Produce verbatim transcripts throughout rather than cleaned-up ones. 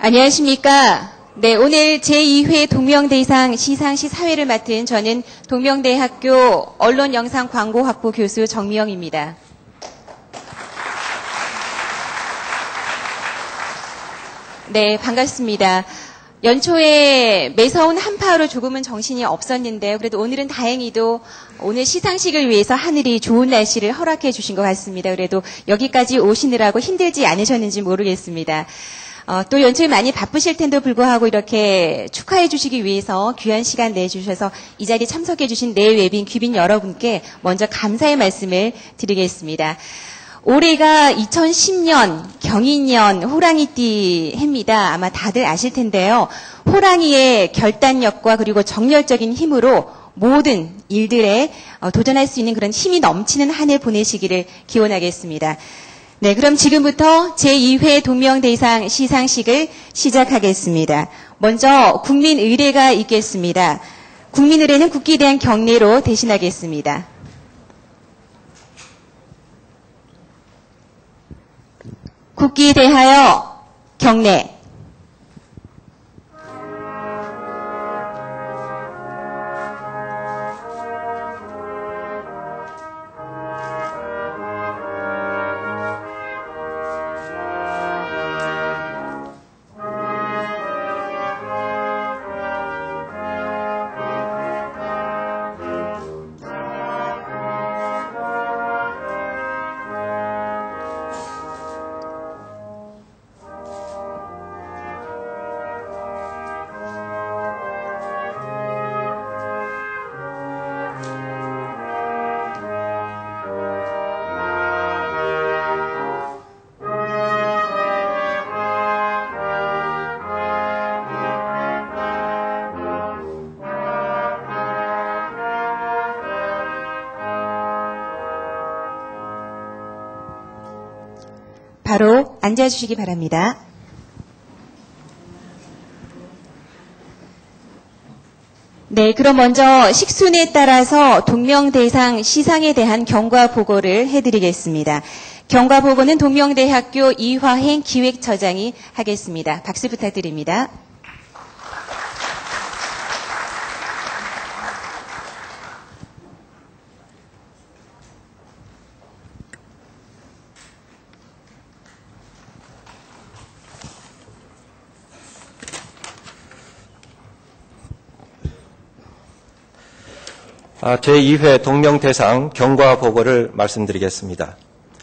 안녕하십니까. 네, 오늘 제이 회 동명대상 시상식 사회를 맡은 저는 동명대학교 언론영상광고학부 교수 정미영입니다. 네, 반갑습니다. 연초에 매서운 한파로 조금은 정신이 없었는데요. 그래도 오늘은 다행히도 오늘 시상식을 위해서 하늘이 좋은 날씨를 허락해 주신 것 같습니다. 그래도 여기까지 오시느라고 힘들지 않으셨는지 모르겠습니다. 어, 또 연초에 많이 바쁘실 텐데도 불구하고 이렇게 축하해 주시기 위해서 귀한 시간 내주셔서 이 자리에 참석해 주신 내 외빈 귀빈 여러분께 먼저 감사의 말씀을 드리겠습니다. 올해가 이천십 년 경인년 호랑이띠 해입니다. 아마 다들 아실 텐데요. 호랑이의 결단력과 그리고 정열적인 힘으로 모든 일들에 도전할 수 있는 그런 힘이 넘치는 한 해 보내시기를 기원하겠습니다. 네, 그럼 지금부터 제이 회 동명대상 시상식을 시작하겠습니다. 먼저 국민의례가 있겠습니다. 국민의례는 국기에 대한 경례로 대신하겠습니다. 국기에 대하여 경례. 바로 앉아주시기 바랍니다. 네, 그럼 먼저 식순에 따라서 동명대상 시상에 대한 경과 보고를 해드리겠습니다. 경과 보고는 동명대학교 이화행 기획처장이 하겠습니다. 박수 부탁드립니다. 제이 회 동명대상 경과 보고를 말씀드리겠습니다.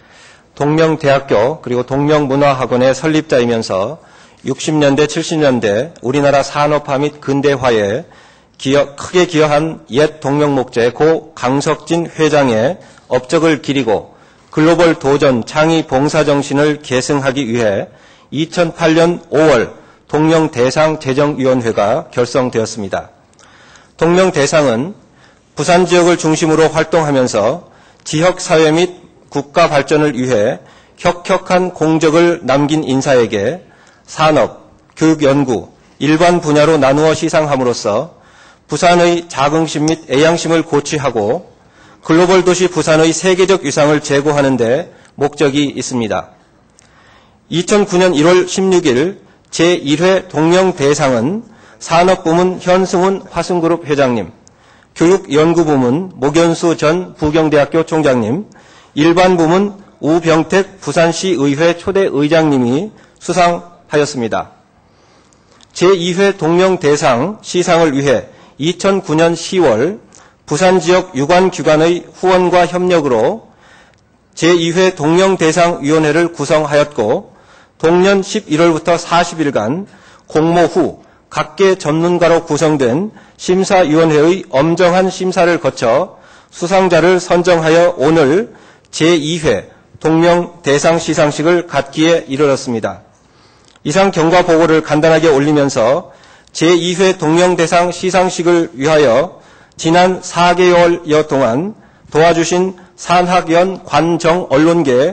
동명대학교 그리고 동명문화학원의 설립자이면서 육십 년대, 칠십 년대 우리나라 산업화 및 근대화에 기여, 크게 기여한 옛 동명목재 고 강석진 회장의 업적을 기리고 글로벌 도전 창의 봉사정신을 계승하기 위해 이천팔 년 오월 동명대상 제정위원회가 결성되었습니다. 동명대상은 부산 지역을 중심으로 활동하면서 지역사회 및 국가 발전을 위해 혁혁한 공적을 남긴 인사에게 산업, 교육연구, 일반 분야로 나누어 시상함으로써 부산의 자긍심 및 애양심을 고취하고 글로벌 도시 부산의 세계적 위상을 제고하는 데 목적이 있습니다. 이천구 년 일월 십육일 제일 회 동명대상은 산업부문 현승훈 화순그룹 회장님, 교육연구부문 모견수 전 부경대학교 총장님, 일반부문 우병택 부산시의회 초대의장님이 수상하였습니다. 제이 회 동명대상 시상을 위해 이천구 년 시월 부산지역 유관기관의 후원과 협력으로 제이 회 동명대상위원회를 구성하였고 동년 십일월부터 사십 일간 공모 후 각계 전문가로 구성된 심사위원회의 엄정한 심사를 거쳐 수상자를 선정하여 오늘 제이 회 동명대상 시상식을 갖기에 이르렀습니다. 이상 경과 보고를 간단하게 올리면서 제이 회 동명대상 시상식을 위하여 지난 사 개월여 동안 도와주신 산학연 관정 언론계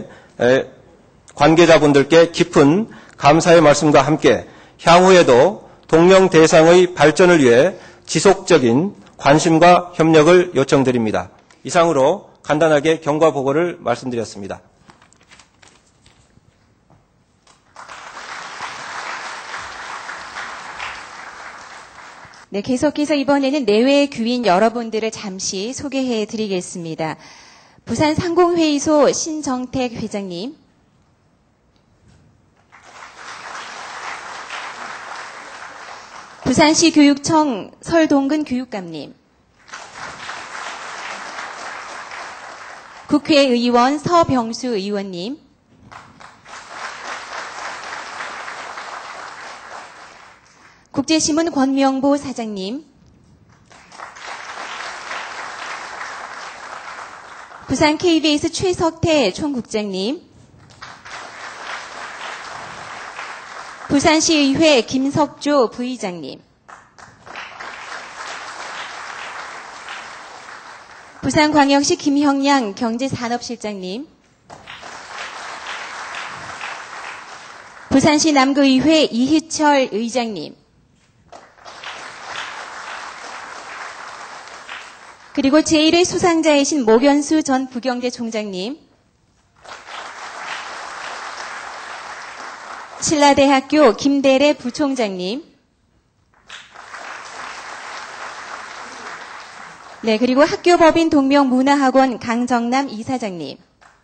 관계자분들께 깊은 감사의 말씀과 함께 향후에도 동명대상의 발전을 위해 지속적인 관심과 협력을 요청드립니다. 이상으로 간단하게 경과 보고를 말씀드렸습니다. 네, 계속해서 이번에는 내외 규인 여러분들을 잠시 소개해 드리겠습니다. 부산 상공회의소 신정택 회장님, 부산시 교육청 설동근 교육감님, 국회의원 서병수 의원님, 국제신문 권명보 사장님, 부산 케이비에스 최석태 총국장님, 부산시의회 김석조 부의장님, 부산광역시 김형량 경제산업실장님, 부산시 남구의회 이희철 의장님, 그리고 제일의 수상자이신 모견수 전 부경대 총장님, 신라대학교 김대래 부총장님, 네, 그리고 학교법인 동명문화학원 강정남 이사장님,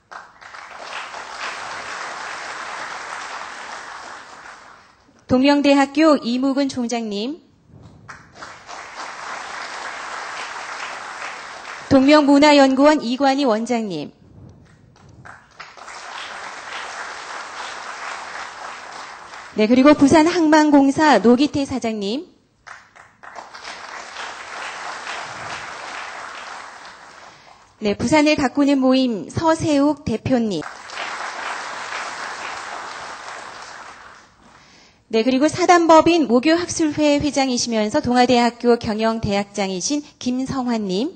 동명대학교 이무근 총장님, 동명문화연구원 이관희 원장님, 네, 그리고 부산항만공사 노기태 사장님, 네, 부산을 가꾸는 모임 서세욱 대표님, 네, 그리고 사단법인 모교학술회 회장이시면서 동아대학교 경영대학장이신 김성환님,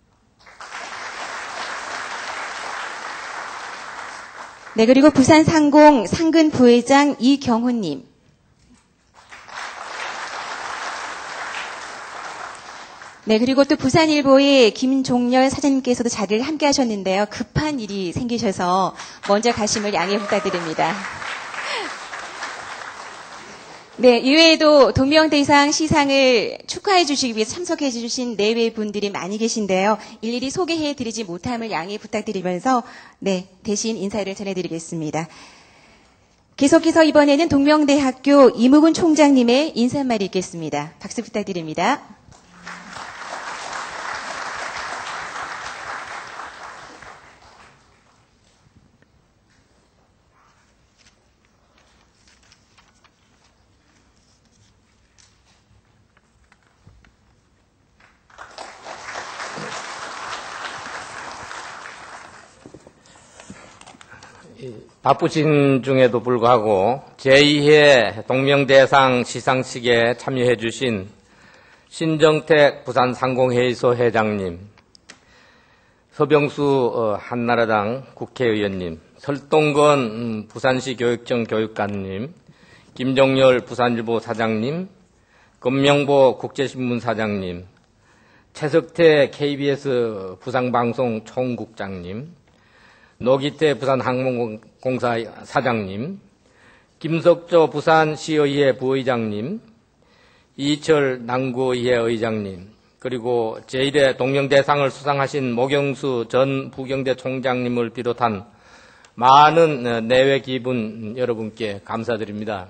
네, 그리고 부산상공 상근 부회장 이경훈님, 네, 그리고 또 부산일보의 김종렬 사장님께서도 자리를 함께 하셨는데요. 급한 일이 생기셔서 먼저 가심을 양해 부탁드립니다. 네, 이외에도 동명대상 시상을 축하해 주시기 위해서 참석해 주신 내외 분들이 많이 계신데요. 일일이 소개해 드리지 못함을 양해 부탁드리면서 네, 대신 인사를 전해드리겠습니다. 계속해서 이번에는 동명대학교 이무근 총장님의 인사말이 있겠습니다. 박수 부탁드립니다. 바쁘신 중에도 불구하고 제이 회 동명대상 시상식에 참여해 주신 신정택 부산상공회의소 회장님, 서병수 한나라당 국회의원님, 설동건 부산시 교육청 교육감님, 김종렬 부산일보 사장님, 권명보 국제신문 사장님, 최석태 케이비에스 부산방송 총국장님, 노기태 부산항공공사 사장님, 김석조 부산시의회 부의장님, 이철 남구의회 의장님, 그리고 제일 회 동명대상을 수상하신 모경수 전 부경대 총장님을 비롯한 많은 내외 기분 여러분께 감사드립니다.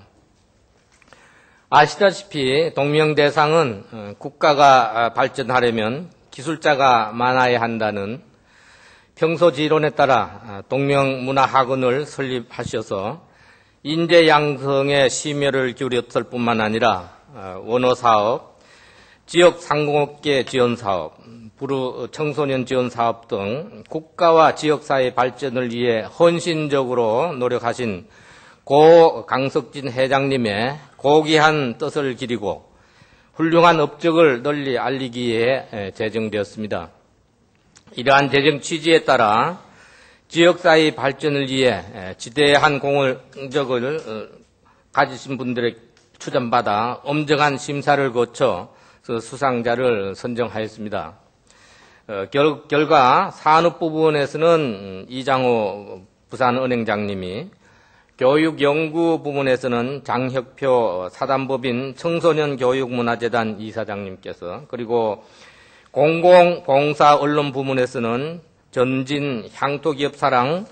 아시다시피 동명대상은 국가가 발전하려면 기술자가 많아야 한다는 평소지론에 따라 동명문화학원을 설립하셔서 인재 양성에 심혈을 기울였을 뿐만 아니라 원어사업, 지역 상공업계 지원사업, 부루 청소년 지원사업 등 국가와 지역사회 발전을 위해 헌신적으로 노력하신 고 강석진 회장님의 고귀한 뜻을 기리고 훌륭한 업적을 널리 알리기 위해 제정되었습니다. 이러한 재정 취지에 따라 지역사회 발전을 위해 지대한 공적을 가지신 분들의 추천받아 엄정한 심사를 거쳐 수상자를 선정하였습니다. 결, 결과 산업 부분에서는 이장호 부산은행장님이, 교육연구 부문에서는 장혁표 사단법인 청소년교육문화재단 이사장님께서, 그리고 공공봉사 언론 부문에서는 전진 향토기업사랑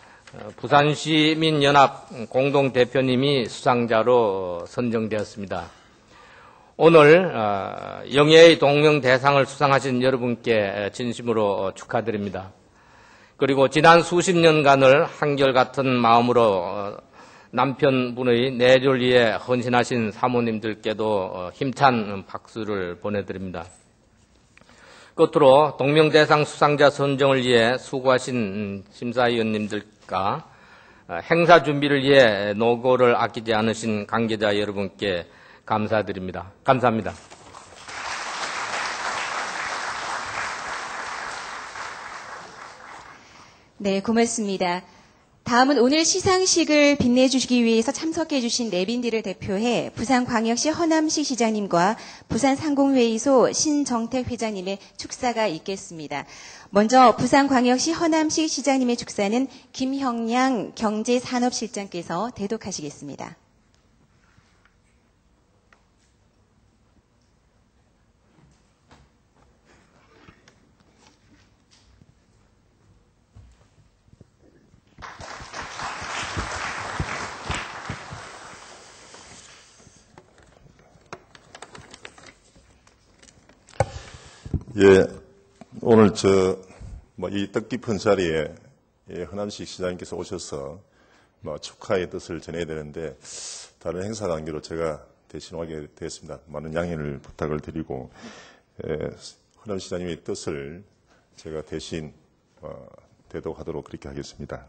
부산시민연합 공동대표님이 수상자로 선정되었습니다. 오늘 영예의 동명대상을 수상하신 여러분께 진심으로 축하드립니다. 그리고 지난 수십 년간을 한결같은 마음으로 남편분의 내조를 위해 헌신하신 사모님들께도 힘찬 박수를 보내드립니다. 끝으로 동명대상 수상자 선정을 위해 수고하신 심사위원님들과 행사 준비를 위해 노고를 아끼지 않으신 관계자 여러분께 감사드립니다. 감사합니다. 네, 고맙습니다. 다음은 오늘 시상식을 빛내주시기 위해서 참석해 주신 내빈들을 대표해 부산광역시 허남식 시장님과 부산상공회의소 신정택 회장님의 축사가 있겠습니다. 먼저 부산광역시 허남식 시장님의 축사는 김형량 경제산업실장께서 대독하시겠습니다. 예, 오늘 저, 뭐, 이 뜻깊은 자리에, 예, 허남식 시장님께서 오셔서, 뭐, 축하의 뜻을 전해야 되는데, 다른 행사 관계로 제가 대신 오게 되었습니다. 많은 양해를 부탁을 드리고, 예, 허남 시장님의 뜻을 제가 대신, 어, 대독하도록 그렇게 하겠습니다.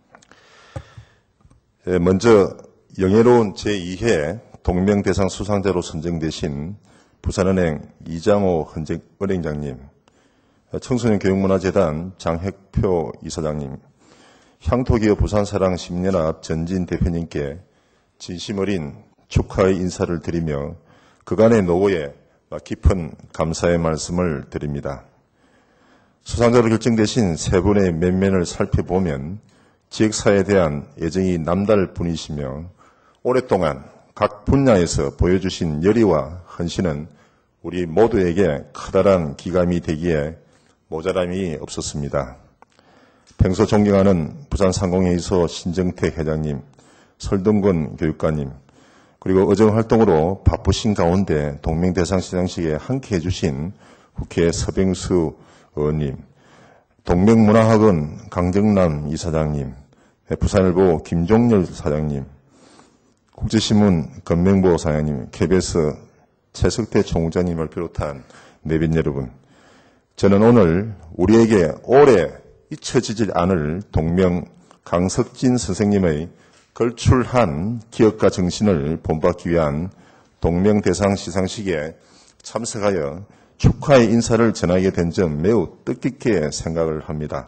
예, 먼저, 영예로운 제이 회 동명대상 수상자로 선정되신 부산은행 이장호 은행장님, 청소년교육문화재단 장혁표 이사장님, 향토기업 부산사랑 시민연합 전진 대표님께 진심 어린 축하의 인사를 드리며 그간의 노고에 깊은 감사의 말씀을 드립니다. 수상자로 결정되신 세 분의 면면을 살펴보면 지역사회에 대한 애정이 남다를 뿐이시며 오랫동안 각 분야에서 보여주신 열의와 헌신은 우리 모두에게 커다란 기감이 되기에 모자람이 없었습니다. 평소 존경하는 부산상공회의소 신정택 회장님, 설동근 교육관님, 그리고 의정활동으로 바쁘신 가운데 동명대상 시상식에 함께해 주신 국회 서병수 의원님, 동명문화학원 강정남 이사장님, 부산일보 김종렬 사장님, 국제신문 건명보 사장님, 케이비에스 최석태 총장님을 비롯한 내빈 여러분, 저는 오늘 우리에게 오래 잊혀지질 않을 동명 강석진 선생님의 걸출한 기억과 정신을 본받기 위한 동명대상 시상식에 참석하여 축하의 인사를 전하게 된 점 매우 뜻깊게 생각을 합니다.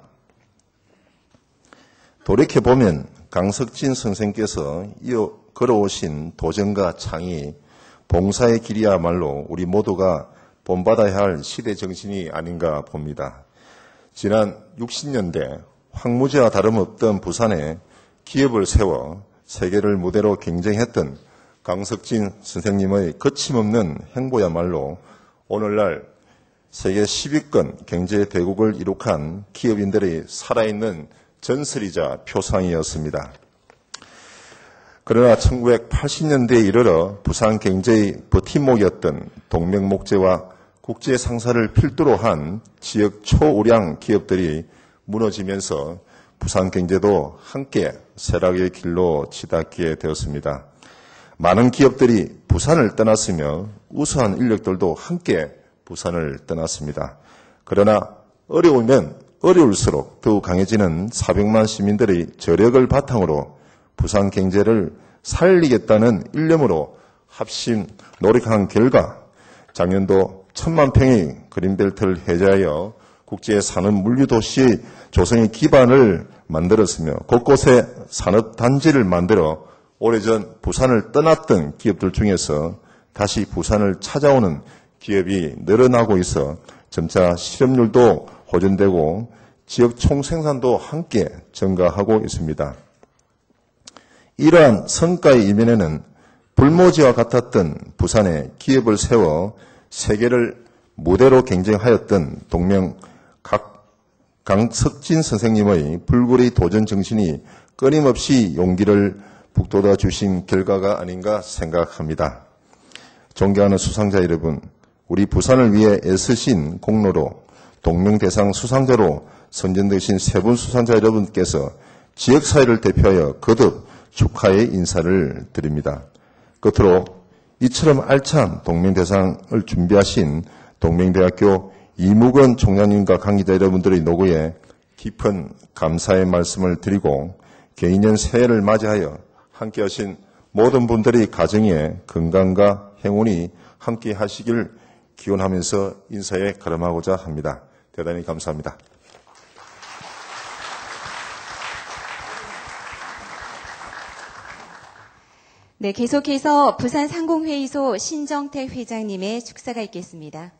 돌이켜보면 강석진 선생께서 이어 걸어오신 도전과 창의, 봉사의 길이야말로 우리 모두가 본받아야 할 시대 정신이 아닌가 봅니다. 지난 육십 년대 황무지와 다름없던 부산에 기업을 세워 세계를 무대로 경쟁했던 강석진 선생님의 거침없는 행보야말로 오늘날 세계 십 위권 경제 대국을 이룩한 기업인들의 살아있는 전설이자 표상이었습니다. 그러나 천구백팔십 년대에 이르러 부산 경제의 버팀목이었던 동명목재와 국제 상사를 필두로 한 지역 초우량 기업들이 무너지면서 부산 경제도 함께 쇠락의 길로 치닫게 되었습니다. 많은 기업들이 부산을 떠났으며 우수한 인력들도 함께 부산을 떠났습니다. 그러나 어려우면 어려울수록 더욱 강해지는 사백만 시민들의 저력을 바탕으로 부산 경제를 살리겠다는 일념으로 합심 노력한 결과 작년도 천만 평의 그린벨트를 해제하여 국제 산업 물류 도시의 조성의 기반을 만들었으며 곳곳에 산업단지를 만들어 오래전 부산을 떠났던 기업들 중에서 다시 부산을 찾아오는 기업이 늘어나고 있어 점차 실업률도 호전되고 지역 총생산도 함께 증가하고 있습니다. 이러한 성과의 이면에는 불모지와 같았던 부산에 기업을 세워 세계를 무대로 경쟁하였던 동명 각 강석진 선생님의 불굴의 도전 정신이 끊임없이 용기를 북돋아 주신 결과가 아닌가 생각합니다. 존경하는 수상자 여러분, 우리 부산을 위해 애쓰신 공로로 동명대상 수상자로 선정되신 세 분 수상자 여러분께서 지역사회를 대표하여 거듭 축하의 인사를 드립니다. 끝으로 이처럼 알찬 동명대상을 준비하신 동명대학교 이무건 총장님과 관계자 여러분들의 노고에 깊은 감사의 말씀을 드리고 개인년 새해를 맞이하여 함께하신 모든 분들의 가정에 건강과 행운이 함께 하시길 기원하면서 인사에 가름하고자 합니다. 대단히 감사합니다. 네, 계속해서 부산상공회의소 신정택 회장님의 축사가 있겠습니다.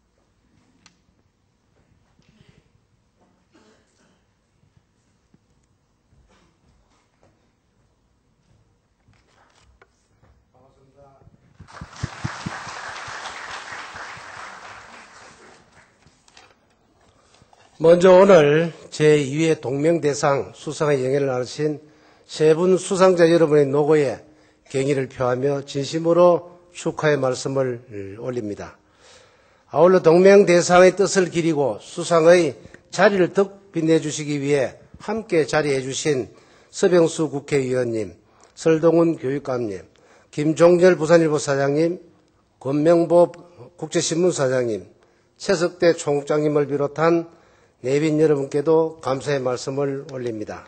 먼저 오늘 제이 회 동명대상 수상의 영예를 나누신 세 분 수상자 여러분의 노고에 경의를 표하며 진심으로 축하의 말씀을 올립니다. 아울러 동명대상의 뜻을 기리고 수상의 자리를 더 빛내주시기 위해 함께 자리해 주신 서병수 국회의원님, 설동훈 교육감님, 김종렬 부산일보 사장님, 권명보 국제신문 사장님, 최석대 총국장님을 비롯한 내빈 여러분께도 감사의 말씀을 올립니다.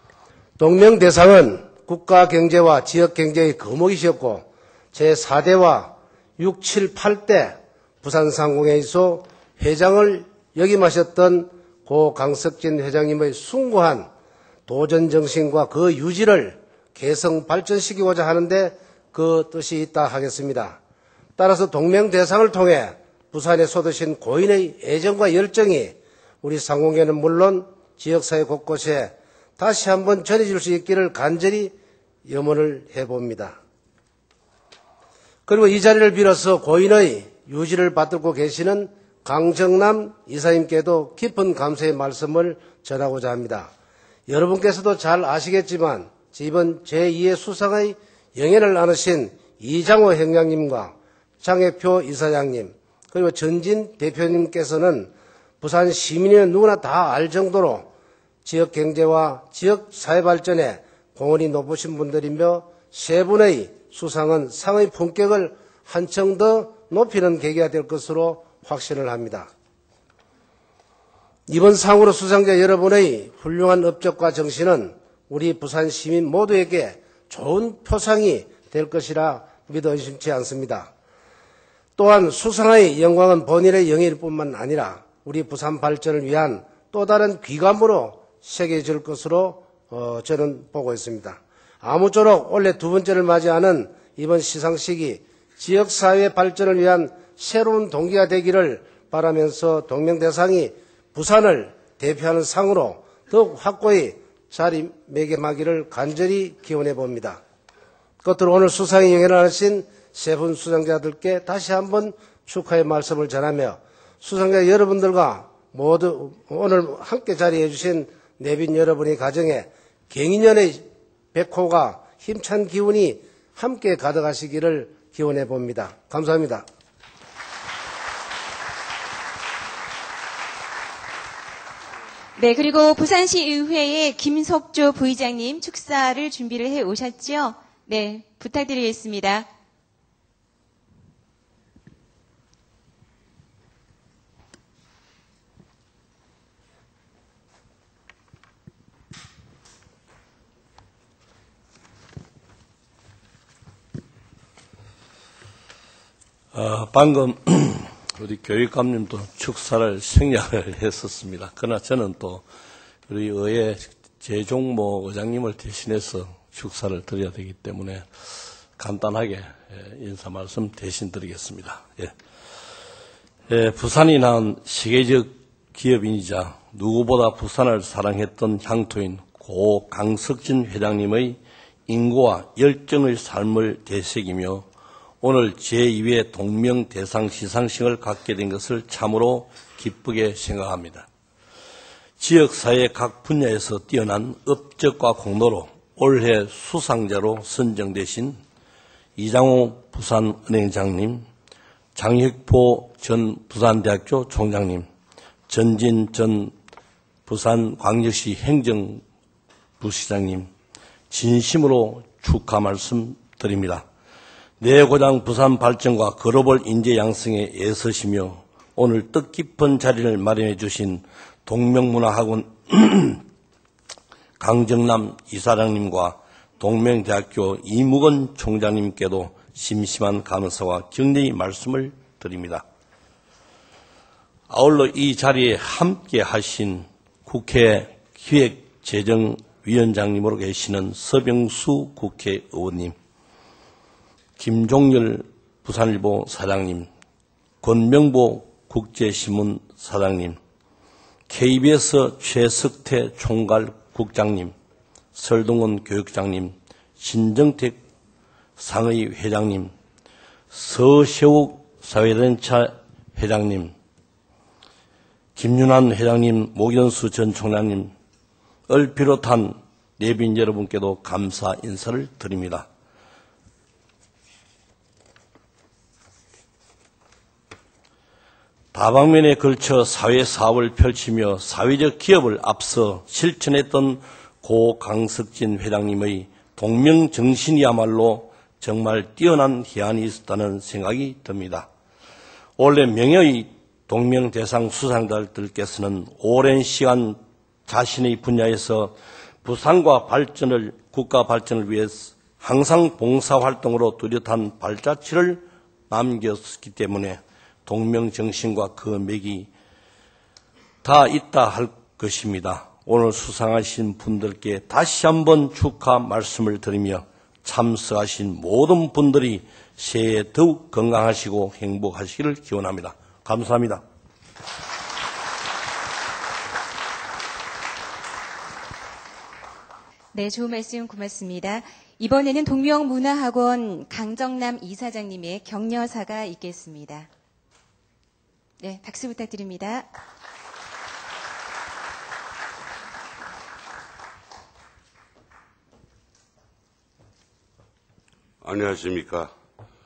동명대상은 국가 경제와 지역 경제의 거목이셨고 제사 대와 육, 칠, 팔 대 부산상공회의소 회장을 역임하셨던 고 강석진 회장님의 숭고한 도전정신과 그 유지를 개성 발전시키고자 하는데 그 뜻이 있다 하겠습니다. 따라서 동명대상을 통해 부산에 쏟으신 고인의 애정과 열정이 우리 상공회는 물론 지역사회 곳곳에 다시 한번 전해질 수 있기를 간절히 염원을 해봅니다. 그리고 이 자리를 빌어서 고인의 유지를 받들고 계시는 강정남 이사님께도 깊은 감사의 말씀을 전하고자 합니다. 여러분께서도 잘 아시겠지만 이번 제이 회 수상의 영예를 나누신 이장호 행장님과 장혜표 이사장님 그리고 전진 대표님께서는 부산 시민이면 누구나 다 알 정도로 지역 경제와 지역 사회 발전에 공헌이 높으신 분들이며 세 분의 수상은 상의 품격을 한층 더 높이는 계기가 될 것으로 확신을 합니다. 이번 상으로 수상자 여러분의 훌륭한 업적과 정신은 우리 부산 시민 모두에게 좋은 표상이 될 것이라 믿어 의심치 않습니다. 또한 수상의 영광은 본인의 영예일 뿐만 아니라 우리 부산 발전을 위한 또 다른 귀감으로 새겨질 것으로 어, 저는 보고 있습니다. 아무쪼록 올해 두 번째를 맞이하는 이번 시상식이 지역사회 발전을 위한 새로운 동기가 되기를 바라면서 동명대상이 부산을 대표하는 상으로 더욱 확고히 자리매김하기를 간절히 기원해 봅니다. 끝으로 오늘 수상의 영예를 하신 세 분 수상자들께 다시 한번 축하의 말씀을 전하며 수상자 여러분들과 모두 오늘 함께 자리해 주신 내빈 여러분의 가정에 경인년의 백호가 힘찬 기운이 함께 가득하시기를 기원해 봅니다. 감사합니다. 네, 그리고 부산시의회의 김석조 부의장님 축사를 준비를 해 오셨죠? 네, 부탁드리겠습니다. 어, 방금 우리 교육감님도 축사를 생략을 했었습니다. 그러나 저는 또 우리 의회 재종모 의장님을 대신해서 축사를 드려야 되기 때문에 간단하게 인사 말씀 대신 드리겠습니다. 예. 예, 부산이 낳은 세계적 기업인이자 누구보다 부산을 사랑했던 향토인 고 강석진 회장님의 인고와 열정의 삶을 되새기며 오늘 제이 회 동명대상 시상식을 갖게 된 것을 참으로 기쁘게 생각합니다. 지역사회 각 분야에서 뛰어난 업적과 공로로 올해 수상자로 선정되신 이장호 부산은행장님, 장혁포 전 부산대학교 총장님, 전진 전 부산광역시 행정부시장님, 진심으로 축하 말씀드립니다. 내 고장 부산 발전과 글로벌 인재 양성에 애쓰시며 오늘 뜻깊은 자리를 마련해 주신 동명문화학원 강정남 이사장님과 동명대학교 이무건 총장님께도 심심한 감사와 격려의 말씀을 드립니다. 아울러 이 자리에 함께 하신 국회 기획재정위원장님으로 계시는 서병수 국회의원님, 김종열 부산일보 사장님, 권명보 국제신문 사장님, 케이비에스 최석태 총괄국장님, 설동원 교육장님, 신정택 상의 회장님, 서세욱 사회단체 회장님, 김윤환 회장님, 모견수 전 총장님을 비롯한 내빈 여러분께도 감사 인사를 드립니다. 다방면에 걸쳐 사회사업을 펼치며 사회적 기업을 앞서 실천했던 고 강석진 회장님의 동명정신이야말로 정말 뛰어난 희안이 있었다는 생각이 듭니다. 올해 명예의 동명대상 수상자들께서는 오랜 시간 자신의 분야에서 부산과 발전을, 국가 발전을 위해 항상 봉사활동으로 뚜렷한 발자취를 남겼기 때문에 동명정신과 그 맥이 다 있다 할 것입니다. 오늘 수상하신 분들께 다시 한번 축하 말씀을 드리며 참석하신 모든 분들이 새해 더욱 건강하시고 행복하시기를 기원합니다. 감사합니다. 네, 좋은 말씀 고맙습니다. 이번에는 동명문화학원 강정남 이사장님의 격려사가 있겠습니다. 네, 박수 부탁드립니다. 안녕하십니까.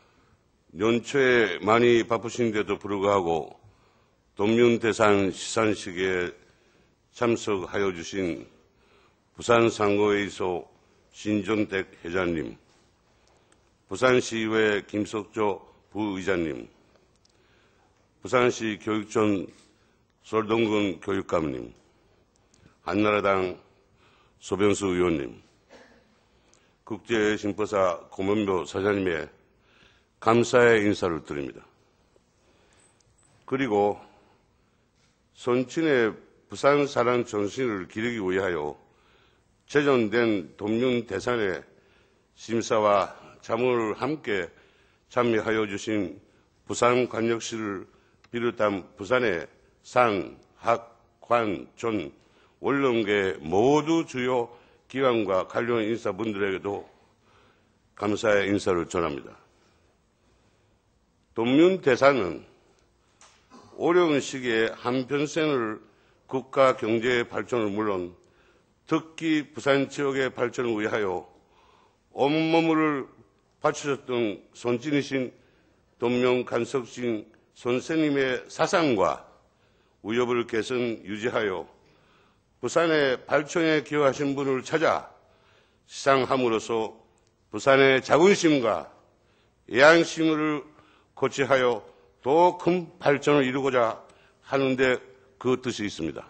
연초에 많이 바쁘신데도 불구하고 동명대상 시상식에 참석하여 주신 부산상고회의소 신정택 회장님, 부산시의회 김석조 부의장님, 부산시 교육청 설동근 교육감님, 한나라당 소병수 의원님, 국제심포사 고문묘 사장님의 감사의 인사를 드립니다. 그리고 선친의 부산 사랑 정신을 기르기 위하여 제정된 동명대상의 심사와 자문을 함께 참여하여 주신 부산광역시를 비롯한 부산의 상, 학, 관, 전, 원론계 모두 주요 기관과 관련 인사분들에게도 감사의 인사를 전합니다. 동명대상은 어려운 시기에 한평생을 국가 경제의 발전을 물론 특히 부산 지역의 발전을 위하여 온몸을 바치셨던 선진이신 동명간석진 선생님의 사상과 위협을 개선 유지하여 부산의 발전에 기여하신 분을 찾아 시상함으로써 부산의 자긍심과 애양심을 고취하여 더 큰 발전을 이루고자 하는데 그 뜻이 있습니다.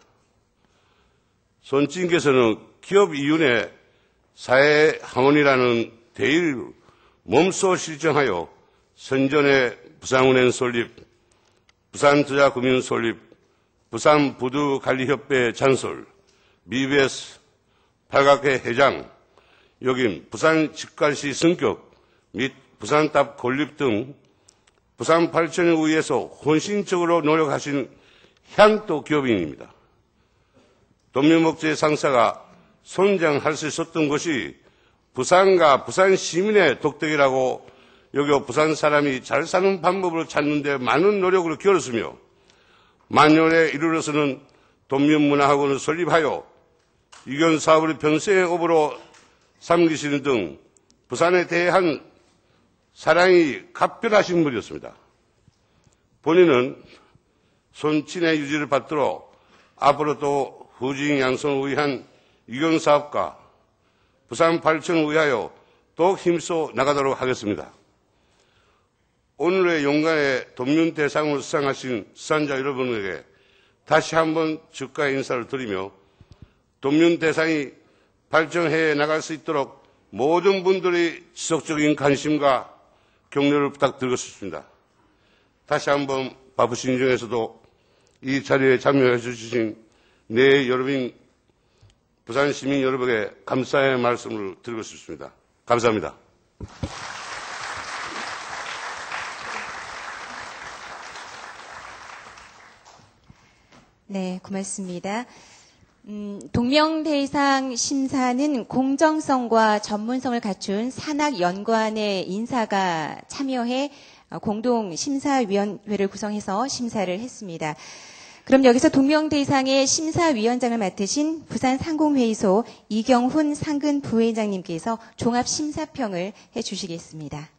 선친께서는 기업 이윤의 사회 항원이라는 대의를 몸소 실정하여 선전의 부산은행 설립, 부산투자금융 설립, 부산부두관리협회 잔설, 미비에스 팔각회 회장, 여긴 부산직관시 승격 및 부산탑 건립 등 부산 발전을 위해서 헌신적으로 노력하신 향토 기업인입니다. 동명목재 상사가 성장할 수 있었던 것이 부산과 부산 시민의 독특이라고 여기 부산 사람이 잘 사는 방법을 찾는 데 많은 노력을 기울였으며 만년에 이르러서는 동면문화학원을 설립하여 이견 사업을 평생의 업으로 삼기시는 등 부산에 대한 사랑이 각별하신 분이었습니다. 본인은 손친의 유지를 받들어 앞으로도 후진 양성을 위한 이견 사업과 부산 발전을 위하여 더욱 힘써 나가도록 하겠습니다. 오늘의 용관의 동면 대상을 수상하신 수상자 여러분에게 다시 한번 축하의 인사를 드리며 동면 대상이 발전해 나갈 수 있도록 모든 분들의 지속적인 관심과 격려를 부탁드리고 싶습니다. 다시 한번 바쁘신 중에서도 이 자리에 참여해 주신 네 여러분 부산 시민 여러분에게 감사의 말씀을 드리고 싶습니다. 감사합니다. 네, 고맙습니다. 음, 동명대상 심사는 공정성과 전문성을 갖춘 산학연구원의 인사가 참여해 공동심사위원회를 구성해서 심사를 했습니다. 그럼 여기서 동명대상의 심사위원장을 맡으신 부산상공회의소 이경훈 상근 부회장님께서 종합심사평을 해주시겠습니다.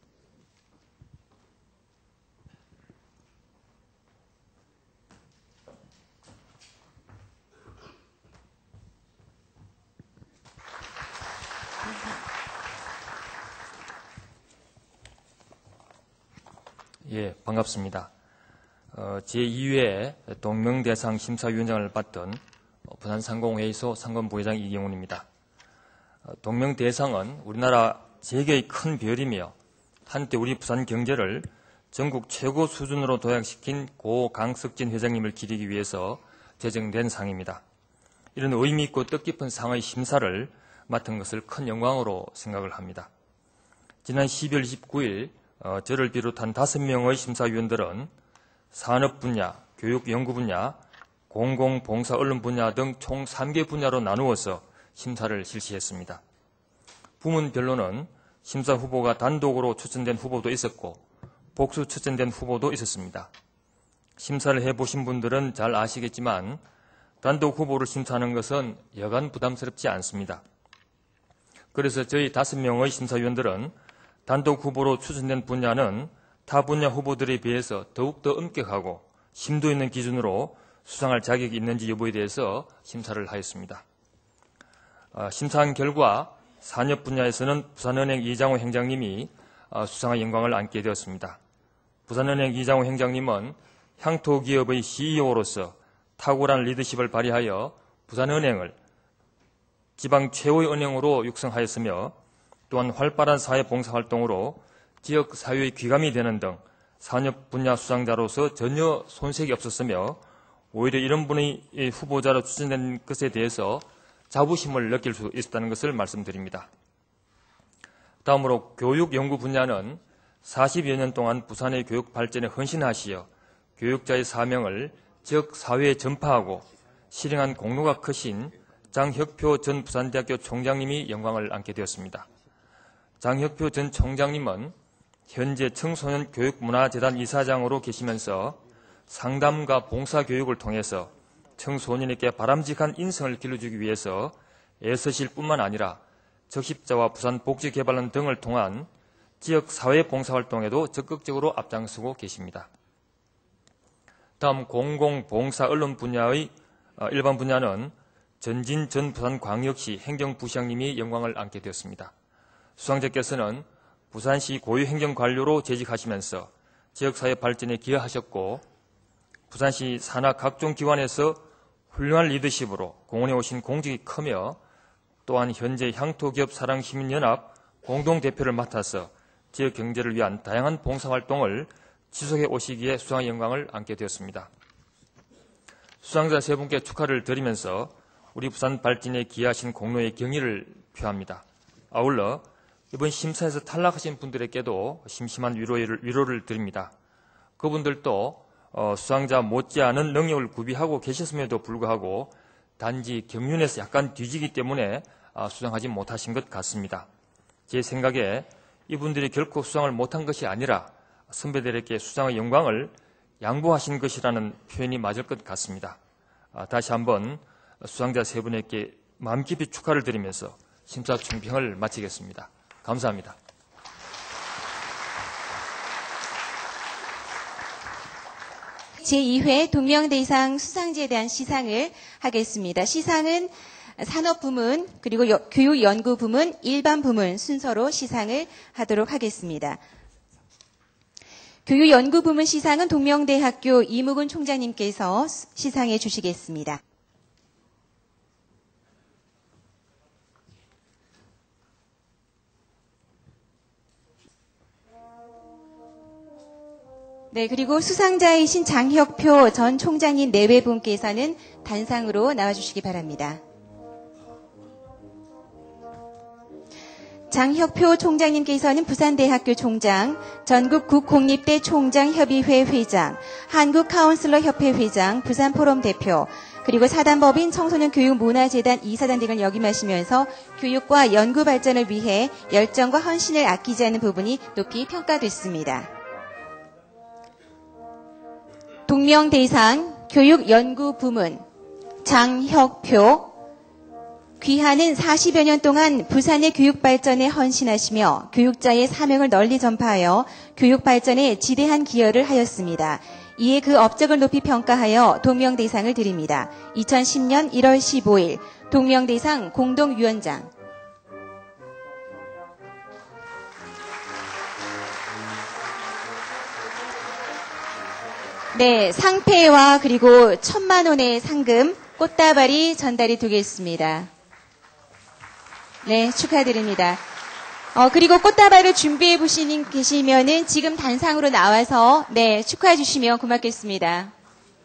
예, 반갑습니다. 어, 제이 회 동명대상 심사위원장을 맡던 부산상공회의소 상근부회장 이경훈입니다. 어, 동명대상은 우리나라 세계의 큰 별이며 한때 우리 부산 경제를 전국 최고 수준으로 도약시킨 고 강석진 회장님을 기리기 위해서 제정된 상입니다. 이런 의미 있고 뜻깊은 상의 심사를 맡은 것을 큰 영광으로 생각을 합니다. 지난 십이월 이십구일 어, 저를 비롯한 다섯 명의 심사위원들은 산업 분야, 교육 연구 분야, 공공 봉사 언론 분야 등 총 세 개 분야로 나누어서 심사를 실시했습니다. 부문별로는 심사 후보가 단독으로 추천된 후보도 있었고 복수 추천된 후보도 있었습니다. 심사를 해보신 분들은 잘 아시겠지만 단독 후보를 심사하는 것은 여간 부담스럽지 않습니다. 그래서 저희 다섯 명의 심사위원들은 단독 후보로 추천된 분야는 타 분야 후보들에 비해서 더욱더 엄격하고 심도 있는 기준으로 수상할 자격이 있는지 여부에 대해서 심사를 하였습니다. 어, 심사한 결과 산업 분야에서는 부산은행 이장호 행장님이 어, 수상의 영광을 안게 되었습니다. 부산은행 이장호 행장님은 향토기업의 씨이오로서 탁월한 리더십을 발휘하여 부산은행을 지방 최고의 은행으로 육성하였으며 또한 활발한 사회 봉사활동으로 지역 사회의 귀감이 되는 등 산업 분야 수상자로서 전혀 손색이 없었으며 오히려 이런 분의 후보자로 추천된 것에 대해서 자부심을 느낄 수 있었다는 것을 말씀드립니다. 다음으로 교육 연구 분야는 사십여 년 동안 부산의 교육 발전에 헌신하시어 교육자의 사명을 지역 사회에 전파하고 실행한 공로가 크신 장혁표 전 부산대학교 총장님이 영광을 안게 되었습니다. 장혁표 전 총장님은 현재 청소년 교육문화재단 이사장으로 계시면서 상담과 봉사교육을 통해서 청소년에게 바람직한 인성을 길러주기 위해서 애쓰실 뿐만 아니라 적십자와 부산복지개발원 등을 통한 지역 사회 봉사활동에도 적극적으로 앞장서고 계십니다. 다음 공공봉사 언론 분야의 일반 분야는 전진 전 부산광역시 행정부시장님이 영광을 안게 되었습니다. 수상자께서는 부산시 고유행정관료로 재직하시면서 지역사회 발전에 기여하셨고 부산시 산하 각종 기관에서 훌륭한 리더십으로 공헌해 오신 공직이 크며 또한 현재 향토기업 사랑시민연합 공동대표를 맡아서 지역 경제를 위한 다양한 봉사활동을 지속해 오시기에 수상의 영광을 안게 되었습니다. 수상자 세 분께 축하를 드리면서 우리 부산 발전에 기여하신 공로의 경의를 표합니다. 아울러 이번 심사에서 탈락하신 분들에게도 심심한 위로를, 위로를 드립니다. 그분들도 어, 수상자 못지않은 능력을 구비하고 계셨음에도 불구하고 단지 경륜에서 약간 뒤지기 때문에 수상하지 못하신 것 같습니다. 제 생각에 이분들이 결코 수상을 못한 것이 아니라 선배들에게 수상의 영광을 양보하신 것이라는 표현이 맞을 것 같습니다. 다시 한번 수상자 세 분에게 마음 깊이 축하를 드리면서 심사총평을 마치겠습니다. 감사합니다. 제이 회 동명대상 수상지에 대한 시상을 하겠습니다. 시상은 산업부문 그리고 교육연구부문, 일반부문 순서로 시상을 하도록 하겠습니다. 교육연구부문 시상은 동명대학교 이무근 총장님께서 시상해 주시겠습니다. 네, 그리고 수상자이신 장혁표 전 총장님 네 분께서는 단상으로 나와주시기 바랍니다. 장혁표 총장님께서는 부산대학교 총장, 전국국공립대 총장협의회 회장, 한국카운슬러협회 회장, 부산포럼 대표, 그리고 사단법인 청소년교육문화재단 이사장 등을 역임하시면서 교육과 연구 발전을 위해 열정과 헌신을 아끼지 않는 부분이 높이 평가됐습니다. 동명대상 교육연구부문 장혁표, 귀하는 사십여 년 동안 부산의 교육발전에 헌신하시며 교육자의 사명을 널리 전파하여 교육발전에 지대한 기여를 하였습니다. 이에 그 업적을 높이 평가하여 동명대상을 드립니다. 이천십 년 일월 십오일 동명대상 공동위원장 네, 상패와 그리고 천만 원의 상금, 꽃다발이 전달이 되겠습니다. 네, 축하드립니다. 어, 그리고 꽃다발을 준비해 보시는 계시면은 지금 단상으로 나와서 네, 축하해 주시면 고맙겠습니다.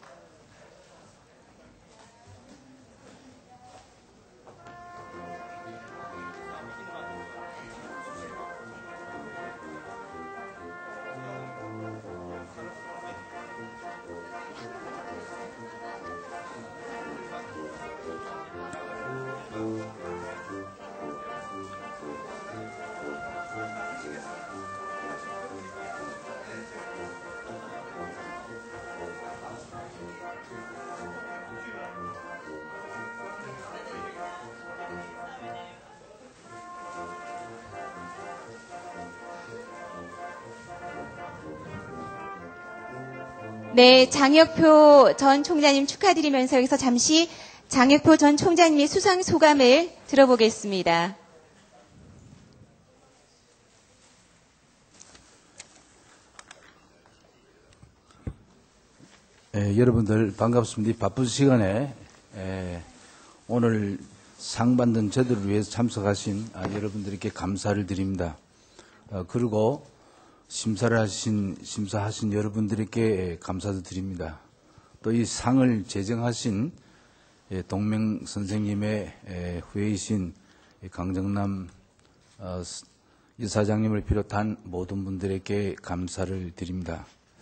네, 장혁표 전 총장님 축하드리면서 여기서 잠시 장혁표 전 총장님의 수상 소감을 들어보겠습니다. 예, 여러분들 반갑습니다. 바쁜 시간에 예, 오늘 상 받는 저들을 위해서 참석하신 아, 여러분들께 감사를 드립니다. 어, 그리고 심사를 하신, 심사하신 여러분들께 감사도 드립니다. 또 이 상을 제정하신 동명 선생님의 후예이신 강정남 이사장님을 비롯한 모든 분들에게 감사를 드립니다.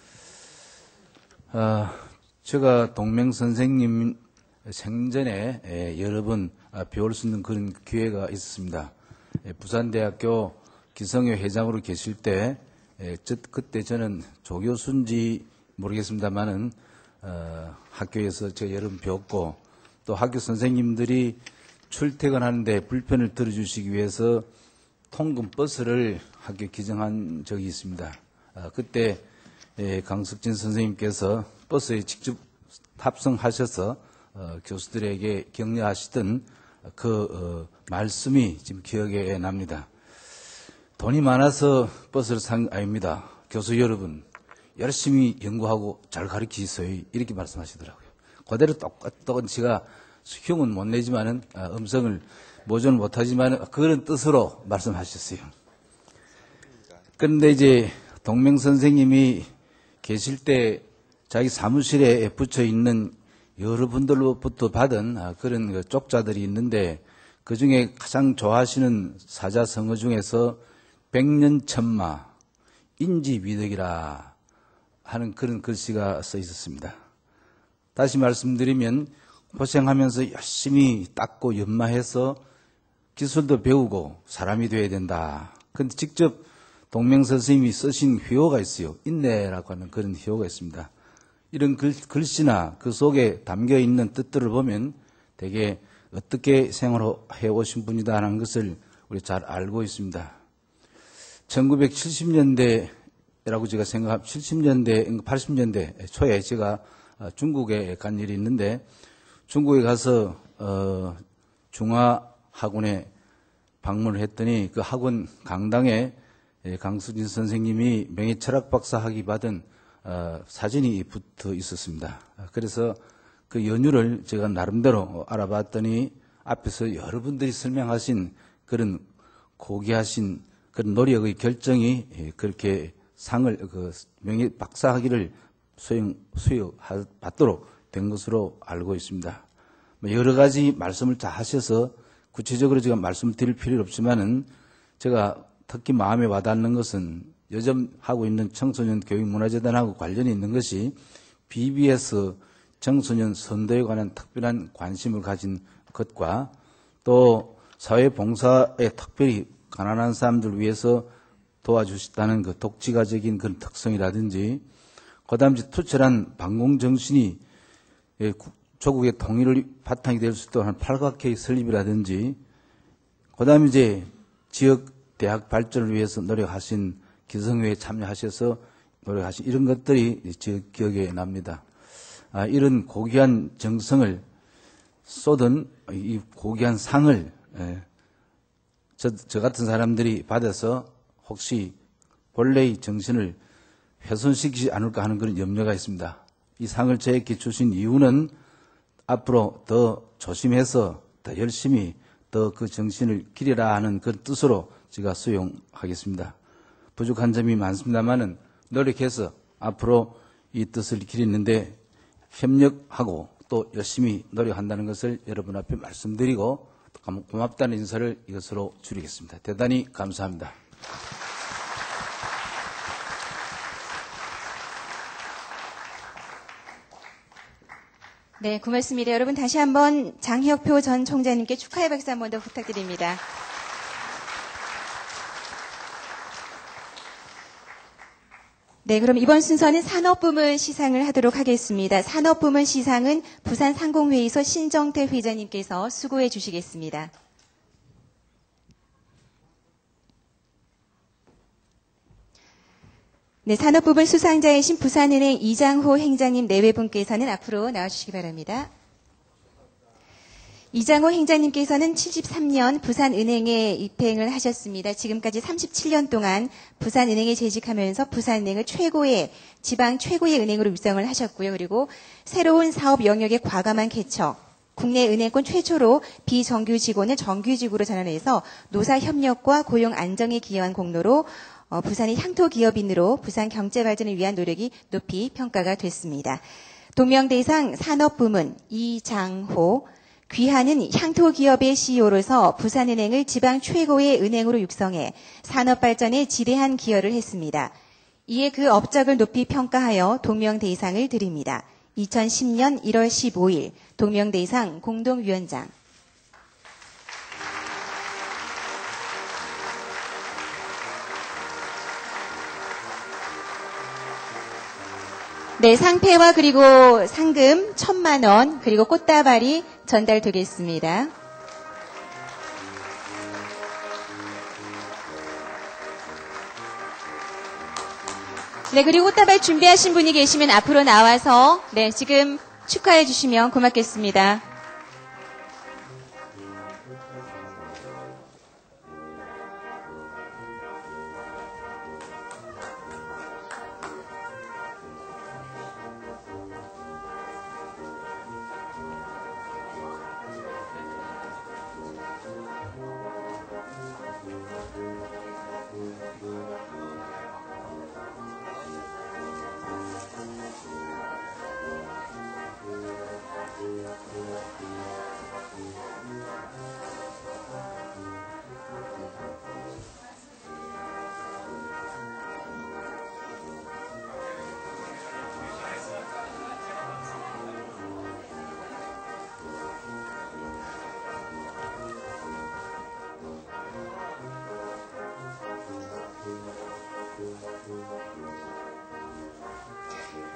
제가 동명 선생님 생전에 여러 번 배울 수 있는 그런 기회가 있었습니다. 부산대학교 기성회 회장으로 계실 때 예, 저, 그때 저는 조교수인지 모르겠습니다만은 어, 학교에서 제가 여러 번 배웠고 또 학교 선생님들이 출퇴근하는데 불편을 들어주시기 위해서 통근 버스를 학교에 기증한 적이 있습니다. 어, 그때 예, 강석진 선생님께서 버스에 직접 탑승하셔서 어, 교수들에게 격려하시던 그 어, 말씀이 지금 기억에 납니다. 돈이 많아서 버스를 산 아닙니다. 교수 여러분 열심히 연구하고 잘 가르치세요. 이렇게 말씀하시더라고요. 그대로 똑같은 흉은 못 내지만은 음성을 모조는 못하지만 그런 뜻으로 말씀하셨어요. 그런데 이제 동명 선생님이 계실 때 자기 사무실에 붙여 있는 여러분들로부터 받은 그런 쪽자들이 있는데 그 중에 가장 좋아하시는 사자성어 중에서 백년천마 인지위덕이라 하는 그런 글씨가 써 있었습니다. 다시 말씀드리면 고생하면서 열심히 닦고 연마해서 기술도 배우고 사람이 돼야 된다. 근데 직접 동명 선생님이 쓰신 효어가 있어요. 인내라고 하는 그런 효어가 있습니다. 이런 글, 글씨나 그 속에 담겨 있는 뜻들을 보면 되게 어떻게 생활해 오신 분이다 하는 것을 우리 잘 알고 있습니다. 천구백칠십 년대라고 제가 생각합니다. 칠십 년대, 팔십 년대 초에 제가 중국에 간 일이 있는데 중국에 가서 어, 중화학원에 방문을 했더니 그 학원 강당에 강수진 선생님이 명예철학 박사 학위 받은 어, 사진이 붙어 있었습니다. 그래서 그 연유를 제가 나름대로 알아봤더니 앞에서 여러분들이 설명하신 그런 고귀하신 그런 노력의 결정이 그렇게 상을 그 명예 박사 학위를 수용 수여 받도록 된 것으로 알고 있습니다. 여러 가지 말씀을 다 하셔서 구체적으로 제가 말씀을 드릴 필요는 없지만은 제가 특히 마음에 와닿는 것은 요즘 하고 있는 청소년 교육문화재단하고 관련이 있는 것이 비비에스 청소년 선도에 관한 특별한 관심을 가진 것과 또 사회봉사에 특별히 가난한 사람들 위해서 도와주시다는 그 독지가적인 그런 특성이라든지 그다음에 투철한 반공정신이 조국의 통일을 바탕이 될 수 있도록 한 팔각회의 설립이라든지 그다음에 이제 지역 대학 발전을 위해서 노력하신 기성회에 참여하셔서 노력하신 이런 것들이 제 기억에 납니다. 아, 이런 고귀한 정성을 쏟은 이 고귀한 상을 예, 저, 저 같은 사람들이 받아서 혹시 본래의 정신을 훼손시키지 않을까 하는 그런 염려가 있습니다. 이 상을 저에게 주신 이유는 앞으로 더 조심해서 더 열심히 더 그 정신을 기리라 하는 그 뜻으로 제가 수용하겠습니다. 부족한 점이 많습니다만은 노력해서 앞으로 이 뜻을 기리는데 협력하고 또 열심히 노력한다는 것을 여러분 앞에 말씀드리고 고맙다는 인사를 이것으로 줄이겠습니다. 대단히 감사합니다. 네, 고맙습니다. 여러분 다시 한번 장혁표 전 총장님께 축하의 박수 한 번 더 부탁드립니다. 네, 그럼 이번 순서는 산업부문 시상을 하도록 하겠습니다. 산업부문 시상은 부산상공회의소 신정태 회장님께서 수고해 주시겠습니다. 네, 산업부문 수상자이신 부산은행 이장호 행장님 내외분께서는 앞으로 나와주시기 바랍니다. 이장호 행장님께서는 칠십삼 년 부산은행에 입행을 하셨습니다. 지금까지 삼십칠 년 동안 부산은행에 재직하면서 부산은행을 최고의, 지방 최고의 은행으로 육성을 하셨고요. 그리고 새로운 사업 영역의 과감한 개척, 국내 은행권 최초로 비정규 직원을 정규직으로 전환해서 노사 협력과 고용 안정에 기여한 공로로 어, 부산의 향토 기업인으로 부산 경제 발전을 위한 노력이 높이 평가가 됐습니다. 동명대상 산업부문 이장호, 귀하는 향토 기업의 씨이오로서 부산은행을 지방 최고의 은행으로 육성해 산업 발전에 지대한 기여를 했습니다. 이에 그 업적을 높이 평가하여 동명대상을 드립니다. 이천십 년 일월 십오일 동명대상 공동위원장. 네, 상패와 그리고 상금 천만 원 그리고 꽃다발이 전달되겠습니다. 네, 그리고 꽃다발 준비하신 분이 계시면 앞으로 나와서 네, 지금 축하해 주시면 고맙겠습니다.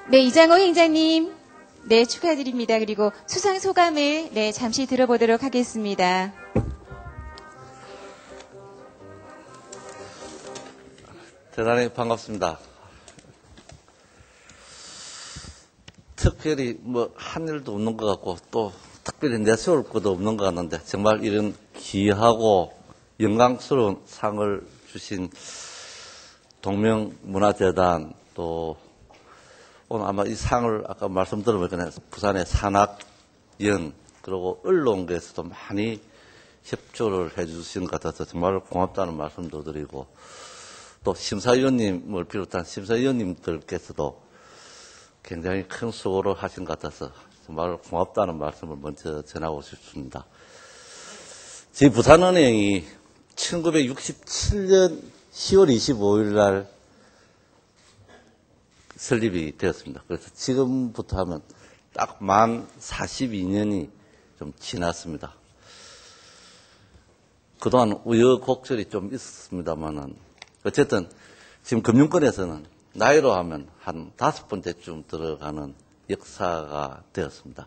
네, 이장호 행자님, 네, 축하드립니다. 그리고 수상 소감을 네, 잠시 들어보도록 하겠습니다. 대단히 반갑습니다. 특별히 뭐 한 일도 없는 것 같고 또 특별히 내세울 것도 없는 것 같는데 정말 이런 귀하고 영광스러운 상을 주신 동명문화재단 또 오늘 아마 이 상을 아까 말씀 들어보니까 부산의 산악연 그리고 언론계에서도 많이 협조를 해주신 것 같아서 정말 고맙다는 말씀도 드리고 또 심사위원님을 비롯한 심사위원님들께서도 굉장히 큰 수고를 하신 것 같아서 정말 고맙다는 말씀을 먼저 전하고 싶습니다. 저희 부산은행이 천구백육십칠 년 시월 이십오일 날 설립이 되었습니다. 그래서 지금부터 하면 딱 만 사십이 년이 좀 지났습니다. 그동안 우여곡절이 좀 있었습니다만은 어쨌든 지금 금융권에서는 나이로 하면 한 다섯 번째쯤 들어가는 역사가 되었습니다.